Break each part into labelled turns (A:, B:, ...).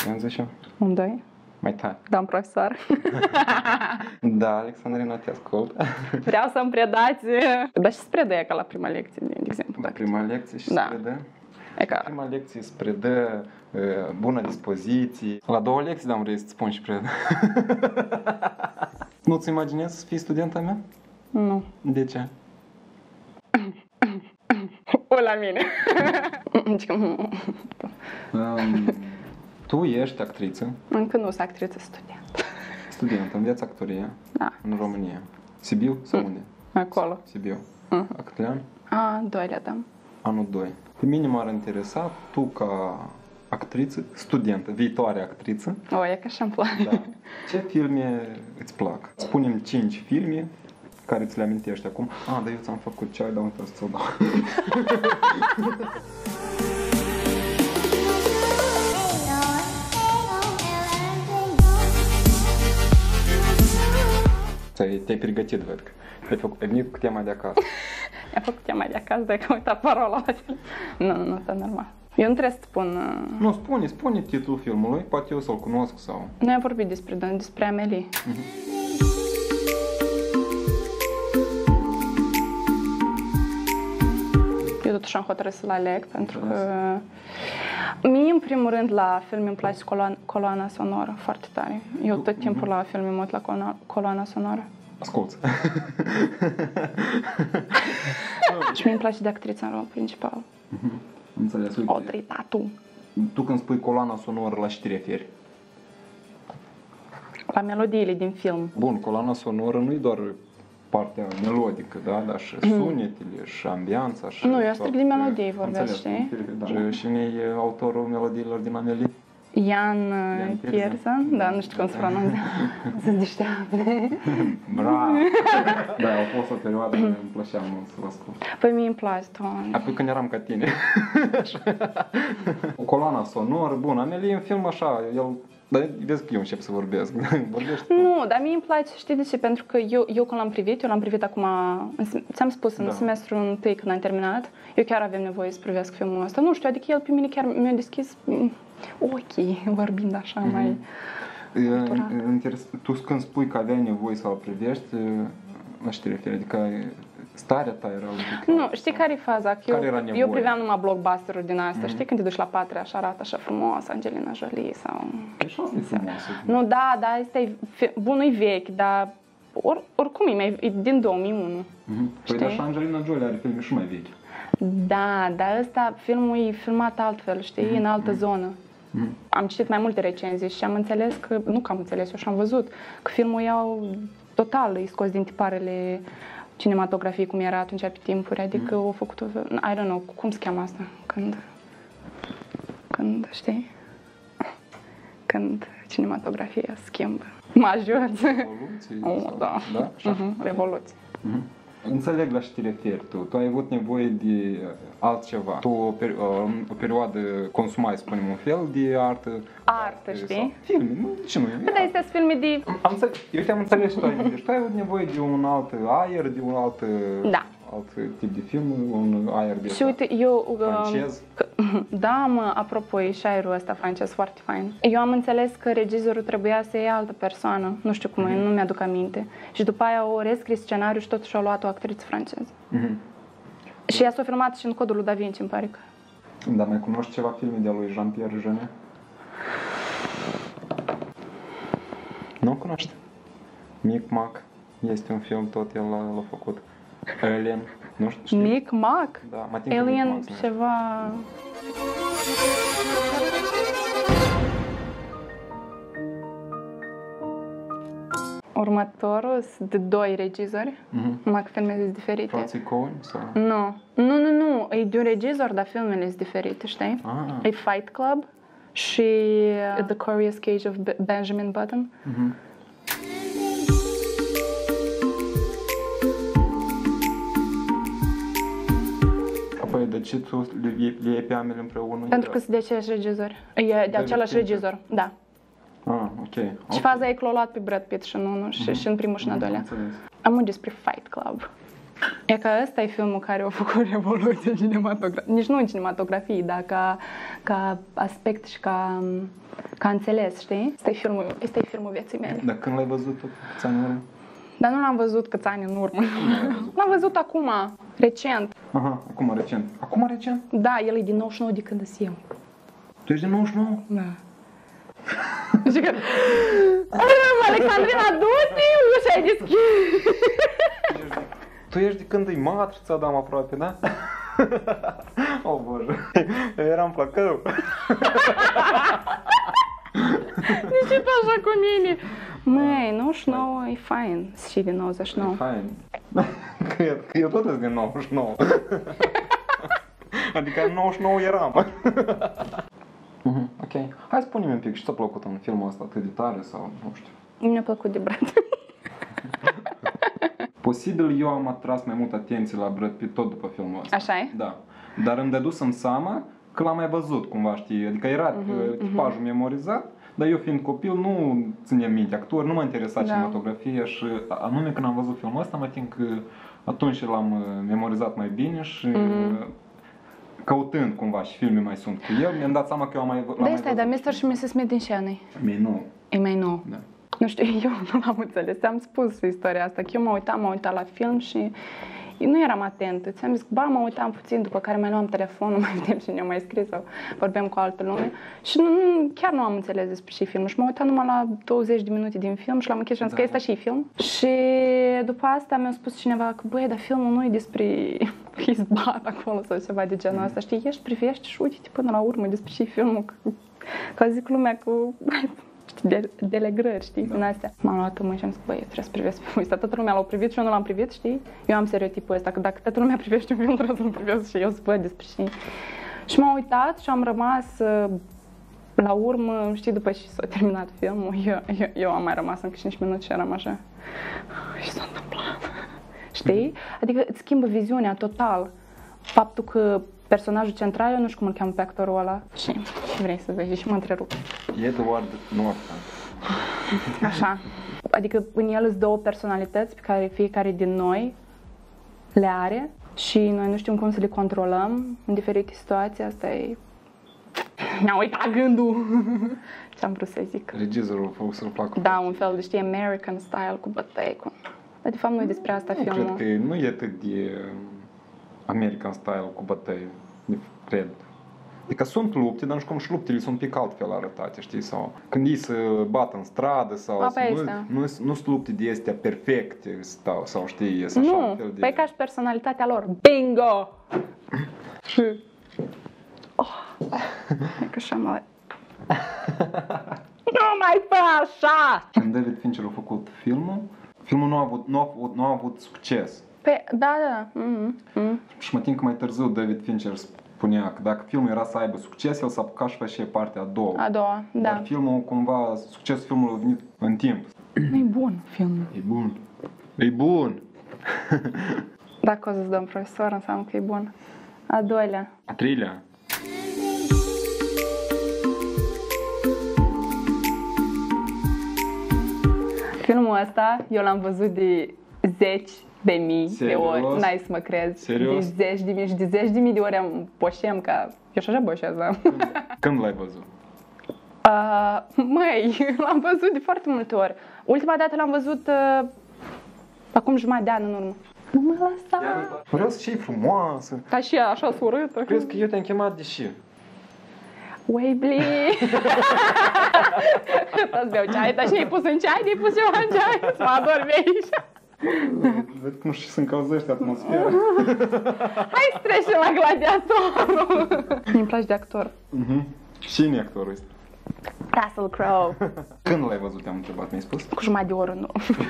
A: Eu zice?
B: Un, doi.
A: Mai tare.
B: Doamn profesor.
A: Da, Alexandrina, te ascult.
B: Vreau să-mi predați... Dar și se predă ca la prima lecție, de exemplu.
A: La prima lecție și
B: Da.
A: se predă?
B: E ca...
A: Prima lecție se predă bună dispoziție. La 2 lecții am vrut să-ți spun și predă. Nu-ți imaginezi să fii studenta mea?
B: Nu.
A: De ce?
B: O la mine.
A: Tu ești actriță.
B: Încă nu sunt actriță,
A: Studentă, înveți actorie.
B: Da.
A: În România. Sibiu sau unde?
B: Acolo.
A: Sibiu. A câte ani?
B: A, 2 le dăm.
A: Anul 2. Pe mine m-ar interesa, tu ca actriță, studentă, viitoare actriță.
B: O, e că așa-mi place.
A: Da. Ce filme îți plac? Spune-mi 5 filme care ți le amintești acum. Dar eu ți-am făcut ceai, dar uite să-ți-o dau. Te-ai pregătit, văd că ai venit cu tema de acasă.
B: Mi-a făcut tema de acasă, de că am uitat parola. Nu, e normal. Eu nu trebuie să spun...
A: Nu, spune titlul filmului, poate eu să-l cunosc sau...
B: Noi am vorbit despre Amelie. Eu totuși am hotărât să-l aleg, pentru că... Mie, în primul rând, la film îmi place coloana sonoră foarte tare. Eu tot timpul la film mă uit la coloana sonoră.
A: Asculți.
B: Și mie îmi place de actrița în rol principal.
A: Înțeles, uite.
B: Audrey Tatu.
A: Tu când spui coloana sonoră, la ce te referi?
B: La melodiile din film.
A: Bun, coloana sonoră nu e doar partea melodică, da? Dar și sunetele, și ambianța, și...
B: Nu, eu strict de melodii vorbesc, știi?
A: Și cine e autorul melodiilor din Amelie?
B: Ian Pierson? Da, nu știu cum se pronunță. Sunt deșteapte.
A: Bravo! Da, a fost o perioadă care îmi plăcea mult să vă ascult.
B: Păi mie îmi place, Doamne.
A: Apoi când eram ca tine. O coloana sonoră, bun, Amelie e un film așa, el... Dar vezi că eu încep să vorbesc. Vorbești tu.
B: Nu, dar mie îmi place, știi de ce? Pentru că eu când l-am privit acum, ți-am spus, în semestrul întâi când am terminat, eu chiar aveam nevoie să privesc filmul ăsta. Nu știu, adică el pe mine chiar mi-a deschis ochii, vorbind așa mai natural.
A: Tu când spui că aveai nevoie să-l privești, la ce te referi? Adică starea ta era un pic...
B: Nu, știi care e faza? Că eu priveam numai blockbuster-uri din astea, știi? Când te duci la Patria, așa arată așa frumos, Angelina Jolie sau...
A: Așa e frumoasă.
B: Nu, da, asta e... Bun, nu-i vechi, dar oricum e din 2001.
A: Păi dar și Angelina Jolie are filme și mai vechi.
B: Da, dar ăsta, filmul e filmat altfel, știi? În altă zonă. Am citit mai multe recenzii și am înțeles că... Nu că am înțeles, eu și-am văzut că filmul iau total, îi scos din tiparele cinematografiei cum era atunci pe timpuri, adică au făcut-o, I don't know, cum se cheamă asta, când știi, când cinematografia schimbă. Mă ajuți?
A: Revoluție?
B: Da. Revoluție.
A: Înțeleg la ce te referi tu. Tu ai avut nevoie de altceva. Tu o perioadă consumai, spunem, un fel de artă.
B: Artă, știi?
A: Filme, nu? De ce nu?
B: Da, este filme de...
A: Eu te-am înțeles și tu ai gândit. Tu ai avut nevoie de un alt aer, de un alt tip de film, un aer de
B: și uite, eu...
A: francez.
B: Da, apropo, e și aerul ăsta francez foarte fain. Eu am înțeles că regizorul trebuia să iei altă persoană, nu știu cum e, nu mi-aduc aminte. Și după aia o rescris scenariu și totuși au luat o actriță franceză. Și ea s-a filmat și în Codul lui Da Vinci, îmi pare că.
A: Dar mai cunoști ceva filme de-a lui Jean-Pierre Jeunet? Nu cunoști? Mic-Mac. Este un film, tot el l-a făcut. Alien, nu știu.
B: Mic-Mac?
A: Da,
B: Alien, ceva... Următorul sunt de 2 regizori, numai că filmele sunt diferite.
A: Frații Coen? Sau?
B: Nu, e de un regizor, dar filmele sunt diferite, știi? E Fight Club și The Curious Case of Benjamin Button. Păi
A: de ce tu le iei pe Amelie împreună?
B: Pentru că sunt de același regizor. E de același regizor, da.
A: Ok.
B: Și faza e că l-a luat pe Brad Pitt și în unul și în primul și în al doilea. Am despre Fight Club. E că ăsta e filmul care a făcut revoluție în cinematografie. Nici nu în cinematografie, dar ca aspect și ca înțeles, știi? Ăsta e filmul vieții mele.
A: Dar când l-ai văzut câți ani în urmă?
B: Dar nu l-am văzut câți ani în urmă. L-am văzut acum, recent.
A: Aha, acum recent. Acum recent?
B: Da, el e din 99 de când sunt eu.
A: Tu ești din 99?
B: Da. Și că... Alexandrina, du-te, ușa-i deschis.
A: Tu ești de când e matrița, dam aproape, da? Oh, Boże. Eu eram Placău.
B: De ce tu așa cu mine? Măi, 99 e fain. Și din 99.
A: E fain. Că eu tot sunt din 99. Adică în 99 eram. Ok. Hai spune-mi un pic, ce ți-a plăcut în filmul ăsta atât de tare sau nu știu?
B: Mi-a plăcut de Brad.
A: Posibil eu am atras mai mult atenție la Brad Pitt tot după filmul ăsta.
B: Așa e?
A: Da. Dar îmi dădusem seama că l-am mai văzut cumva, știi? Adică era tipajul memorizat, dar eu fiind copil nu țineam minte actori, nu m-a interesat cinematografia și anume când am văzut filmul ăsta mă tin că atunci l-am memorizat mai bine și căutând cumva și filme mai sunt cu el, mi-am dat seama că eu am mai văzut.
B: Da, stai, dar Mr. și Mrs. Smith din ce ani?
A: E nou.
B: E mai nou.
A: Da.
B: Nu știu, eu nu l-am înțeles. Ți-am spus istoria asta, că eu m-am uitat la film și nu eram atentă. Ți-am zis, mă uitam puțin, după care mai luam telefonul, mai vedem cine a mai scris sau vorbeam cu altă lume. Și chiar nu am înțeles despre ce film. Și m-am uitat numai la 20 de minute din film și l-am închis și am zis că ăsta și film. Și după asta mi-a spus cineva că, băi, dar filmul nu e despre izbat acolo sau ceva de genul ăsta. Știi, ești, privești și uite până la urmă despre ce filmul. Că zic lumea cu... delegrări, știi, din astea. M-am luat în mâini și am zis, băi, trebuie să privesc filmul ăsta. Toată lumea l-a privit și eu nu l-am privit, știi? Eu am stereotipul ăsta, că dacă toată lumea privește un film, trebuie să-l privesc și eu să văd despre știi. Și m-am uitat și am rămas la urmă, știi, după ce s-a terminat filmul, eu am mai rămas încă 5 minute și eram așa. Și s-a întâmplat. Știi? Adică îți schimbă viziunea total. Faptul că personajul central, eu nu știu cum îl cheamă pe actorul ăla. Și vrei să vezi și mă întrerup.
A: Edward Norton.
B: Așa. Adică în el sunt două personalități pe care fiecare din noi le are și noi nu știm cum să le controlăm în diferite situații. Asta e... Mi-a uitat gândul. Ce-am vrut să zic.
A: Regizorul să-l placă.
B: Da, un fel de, știi, American style cu bătăi. Dar de fapt nu e despre asta filmul.
A: Cred că nu e atât de American style cu bătăi. Cred. Adică sunt lupte, dar nu știu cum și luptele sunt un pic altfel arătate, știi? Sau când ei se bat în stradă sau nu sunt lupte de astea perfecte sau știi, e așa un fel de...
B: Păi ca și personalitatea lor. Bingo! Și... E că așa mai... Nu mai fă așa!
A: Când David Fincher a făcut filmul nu a avut succes.
B: Păi, da.
A: Și mă tin că mai târziu David Fincher spunea că dacă filmul era să aibă succes, el s-a apucat și face partea a doua.
B: A doua, da.
A: Dar filmul, cumva, succesul filmului a venit în timp.
B: E bun filmul.
A: E bun. E bun.
B: Dacă o să-ți dăm profesor, înseamnă că e bun. A doilea.
A: A treilea.
B: Filmul ăsta, eu l-am văzut de 10.000 de ori. N-ai să mă crezi.
A: Serios?
B: De 10.000 și de 10.000 de ori am boșem ca... Eu și așa boșează.
A: Când l-ai văzut?
B: Măi, l-am văzut de foarte multe ori. Ultima dată l-am văzut acum jumătate de an în urmă. Nu mă lăsa!
A: Vreau să și frumoasă.
B: Ca și ea, așa surâtă.
A: Crezi că eu te-am chemat de și?
B: Weibli! Toți beau ceai, dar și-ai pus în ceai, de-ai pus ceva în ceai, să mă adormi aici.
A: Văd cum și se încălzește atmosfera.
B: Hai să trecem la Gladiatorul! Mi-mi place de actor.
A: Cine e actorul ăsta?
B: Russell Crowe.
A: Când l-ai văzut, te-am întrebat, mi-ai spus?
B: Cu jumătate de oră în urmă.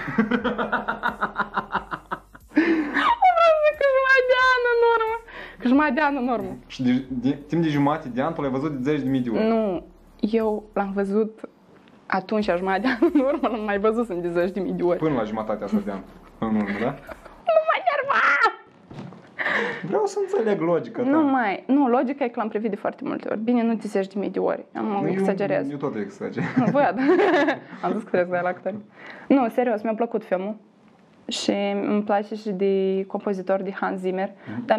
B: Cu jumătate de an în urmă.
A: Și timp de jumătate de an tu l-ai văzut de 10.000 de ori?
B: Nu, eu l-am văzut atunci, a jumătate de an în urmă, l-am mai văzut de 10.000 de ori.
A: Până la jumătatea asta de an în urmă, da?
B: Nu mă enerva!
A: Vreau să înțeleg logica ta.
B: Nu, logica e că l-am privit de foarte multe ori. Bine, nu de 10.000 de ori, exagerez.
A: Eu tot exagerez.
B: Văd, am zis că trebuie să dai la actori. Nu, serios, mi-a plăcut filmul. Și îmi place și de compozitor de Hans Zimmer. Dar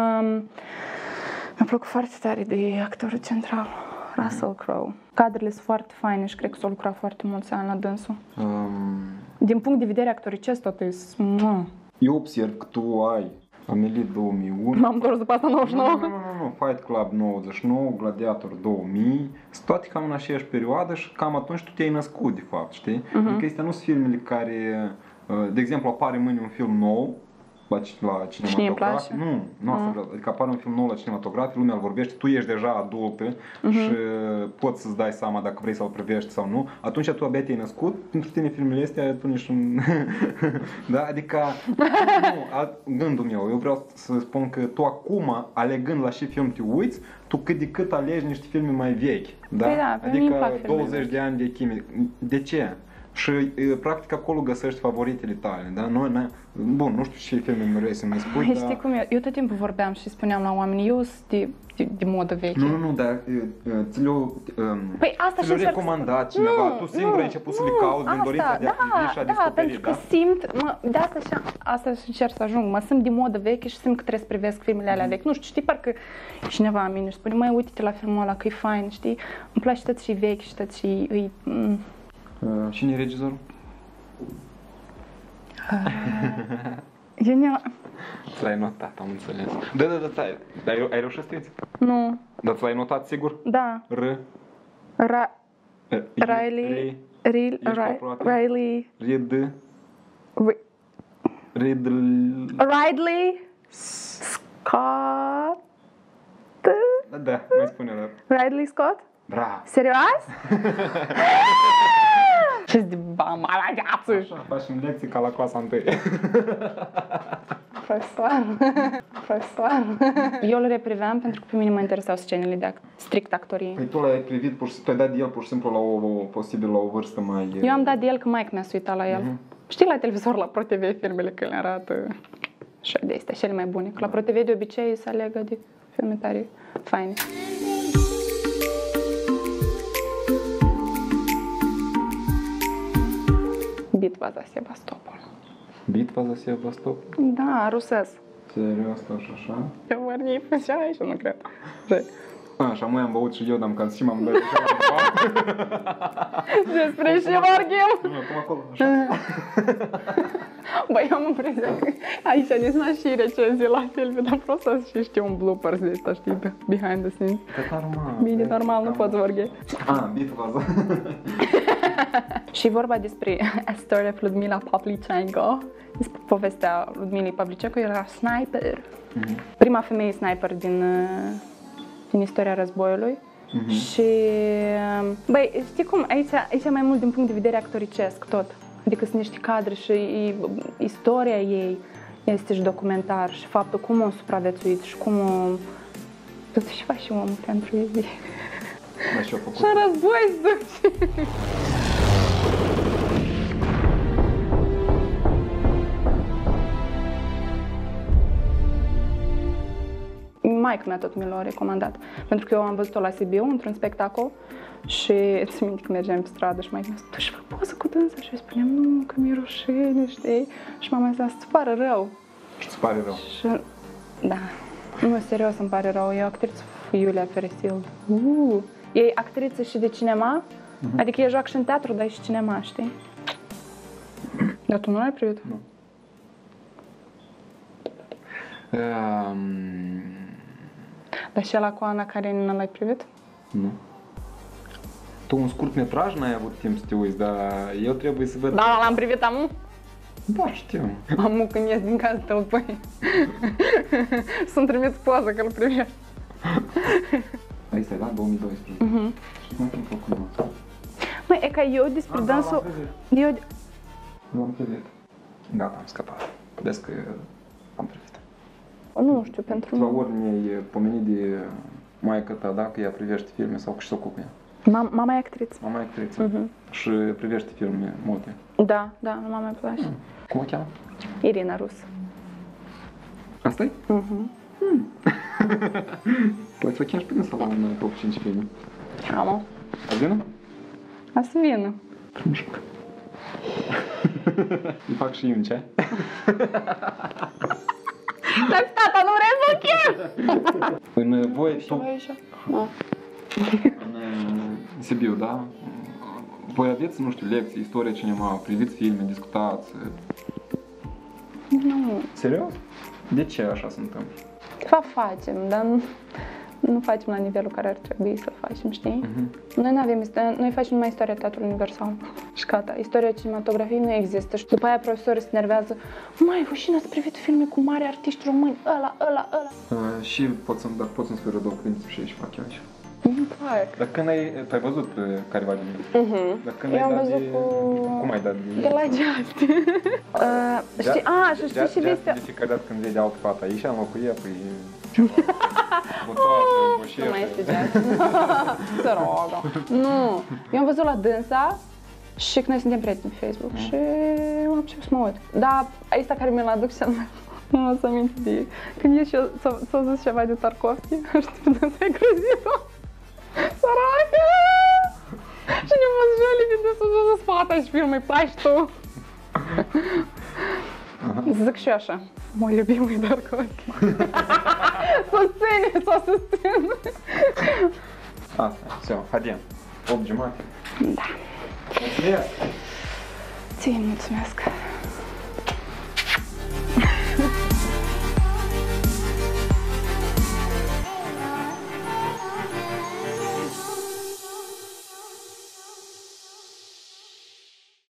B: mi-a plăcut foarte tare de actorul central, Russell Crowe. Cadrele sunt foarte faine și cred că s-au lucrat foarte mulți ani la dânsul. Din punct de vedere actoricesc, tot e...
A: Eu observ că tu ai Amelie 2001.
B: M-am întors după asta 99.
A: Nu. Fight Club 99, Gladiator 2000. Sunt toate cam în aceeași perioadă și cam atunci tu te-ai născut, de fapt, știi? Adică astea nu sunt filmele care... De exemplu, apare mâine un film nou la cinematograf. Nu asta vreau. Adică apare un film nou la cinematograf, lumea îl vorbește, tu ești deja adultă și poți să-ți dai seama dacă vrei să-l privești sau nu. Atunci tu abia te-ai născut, pentru tine filmele astea tu nici un... Da? Adică, gândul meu, eu vreau să spun că tu acum, alegând la ce film te uiți, tu cât de cât alegi niște filme mai vechi. Da?
B: Păi da,
A: adică 20 de ani vechime. De ce? Și practic acolo găsești favoritele tale, da? Bun, nu știu ce filme vrei să mai spui, dar...
B: Știi cum e? Eu tot timpul vorbeam și spuneam la oameni, eu sunt de modă veche.
A: Nu, dar ți le-o recomandat cineva, tu singur ai început să le cauți din dorința de a privi și a descoperi,
B: pentru că simt, de asta și încerc să ajung, mă simt de modă veche și simt că trebuie să privesc filmele alea vechi. Nu știu, știi, parcă cineva mine își spune, măi, uite-te la filmul ăla, că e fain, știi? Îmi place tot și vechi și tot și...
A: Cine e regizorul? Ți l-ai notat, am înțeles. Da, ai reușit să scrieți?
B: Nu.
A: Dar ți l-ai notat sigur?
B: Da. Riley. Scott.
A: Da, mai spune-l.
B: Ridley Scott?
A: Bravo.
B: Serios? Ce-ți de bama la viață?
A: Așa, facem lecții ca la clasa 1.
B: Profesor. Eu îl repriveam pentru că pe mine mă interesau scenele de strict actorie.
A: Păi tu l-ai privit, tu ai dat de el pur și simplu posibil la o vârstă mai...
B: Eu am dat de el că maică mi-a uitat la el. Știi, la televizor, la ProTV, filmele că le arată și de astea, cele mai bune. Că la ProTV de obicei se alegă de filme tare faine. Bitva za Sevastopol.
A: Bitva za Sevastopol?
B: Da, rusesc.
A: Serios, așa?
B: Eu mărnii făcea și nu cred.
A: Așa, mai am băut și eu, dar am și m-am dat
B: despre ce vorbim?
A: Nu, acum acolo, așa.
B: Băi, eu am impresia că aici ne-s și recenzii la filme, dar vreau să știu un bloopers de ăsta, știi, behind the scenes.
A: Normal.
B: Bine, normal, nu poți vorbi.
A: Bitva za...
B: Și vorba despre A Story of Lyudmila Pavlichenko, despre povestea Lyudmilei Pavlichenko, era sniper. Prima femeie sniper din istoria războiului. Și, băi, știi cum, aici mai mult din punct de vedere actoricesc tot. Adică sunt niște cadre și istoria ei este și documentar și faptul cum o supraviețuit și cum o... Tot și faci și omul pentru ei. Și în război se duce. Maică mea tot mi l-a recomandat, pentru că eu am văzut-o la Sibiu într-un spectacol și ți minte că mergeam pe stradă și maică mea spune, tu și fă poză cu dânsa și eu spuneam, nu, că mi-e rușine, știi? Și mama zis, îți pare rău.
A: Și îți pare rău?
B: Și, da, nu, serios îmi pare rău, eu actriță Iulia Feresil. E actriță și de cinema, adică e joacă și în teatru, dar e și cinema, știi? Dar tu nu l-ai privit?
A: Nu.
B: Dar și ăla cu Ana Karenina l-ai privit?
A: Nu. Tu un scurt metraj n-ai avut timp să te uiți, dar eu trebuie să văd...
B: Da, l-am privit amu.
A: Da, știu.
B: Amu când ies din casă tău, păi. Să-mi trimiți poză că-l privești.
A: Aici e, da? 2012. Și cum am făcut eu?
B: Măi, e ca eu despre dansul...
A: L-am privit. Gata, am scăpat. Vedeți că am privit.
B: Nu știu, pentru...
A: La ori mi-ai pomenit de maică ta, dacă ea privește filme sau că și-o ocupă ea.
B: Mama e actriță.
A: Mama e actriță. Și privește filme multe.
B: Da, mama îmi place.
A: Cum o cheamă?
B: Irina Rus.
A: Asta-i? Poți să o chemi și pe dânsa la un top 5 filme.
B: Amo.
A: A vină?
B: A să vină.
A: Îi fac și eu ce?
B: Dar tata, nu vrei să chem?
A: În voi,
B: Și voi așa?
A: în Sibiu, da? Voi aveți, nu știu, lecții, istorie, cinema, priviți filme, discutați?
B: Nu.
A: Serios? De ce așa se întâmplă?
B: De fapt facem, dar nu facem la nivelul care ar trebui să facem, știi? Noi nu avem, noi facem numai istoria teatrului universal. Și gata, istoria cinematografiei nu există. Și după aia profesorii se nervează. Mai rușine să privit filme cu mari artiști români, ăla.
A: Și poți să-mi spui două cuvinte și aici fac eu aici.
B: Nu fac.
A: Dar când ai văzut careva din ele? Dar când
B: Eu am văzut cu...
A: Cum ai dat
B: de la Just. Știi, și știi și vestea...
A: De fiecare dată când vede altă fată aici, în locul ei, păi... Botoasă, boșetă...
B: Nu mai este Just. Să rogă. Nu. Eu am văzut la dânsa și că noi suntem prieteni pe Facebook și am început să mă uit. Dar aici care mi-l aduc cel mai... Nu mă să aminte de... Când e și s-a zis ceva de Tarkovski, știi, dânsa e grozit-o. Săracă! Și ne-am văzut joli de sus în spate și filmul, îi placi tu. Zic și eu așa, mă iubimul Tarkovski. S-o susțin.
A: Asta, все, haidem. 8:30.
B: Da.
A: Mulțumesc!
B: Ție mulțumesc.